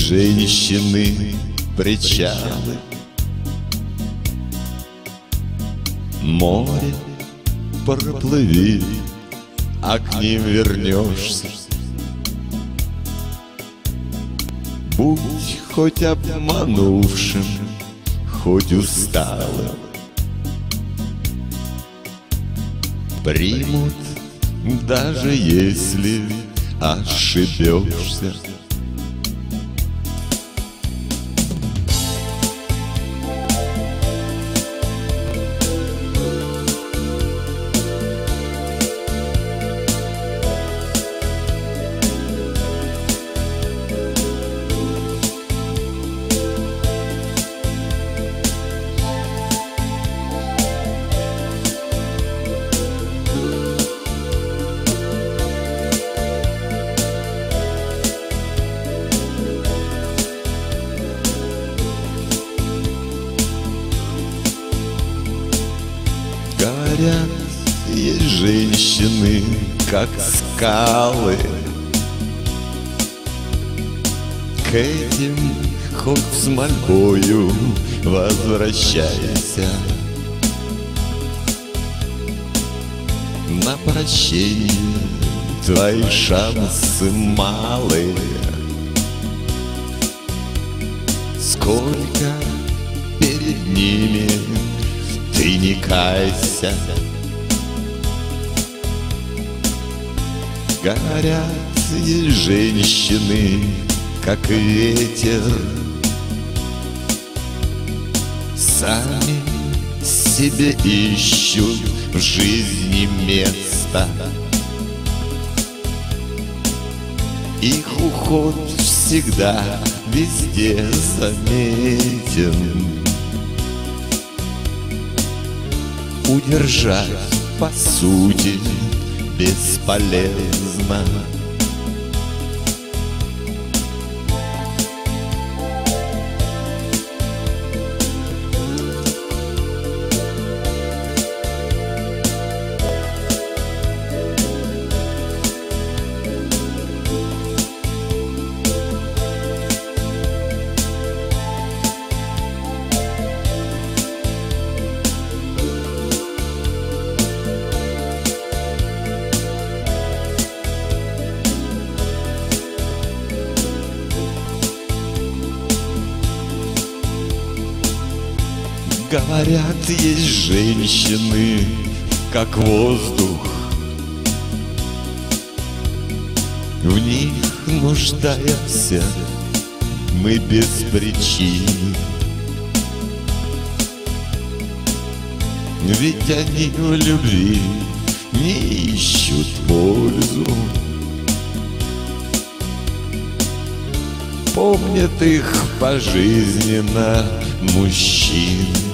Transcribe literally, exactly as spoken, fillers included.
женщины причалы. Море проплыви, а к ним вернешься. Будь хоть обманувшим, хоть усталым, примут, даже если ошибешься. Говорят, есть женщины, как скалы. К этим хоть с мольбою возвращайся. На прощение твои шансы малые. Сколько перед ними ты не кайся. Говорят, есть женщины, как ветер, сами себе ищут в жизни место. Их уход всегда везде заметен. Удержать, по сути, бесполезно. Говорят, есть женщины, как воздух, в них нуждаемся мы без причины. Ведь они в любви не ищут пользу, помнят их пожизненно мужчин.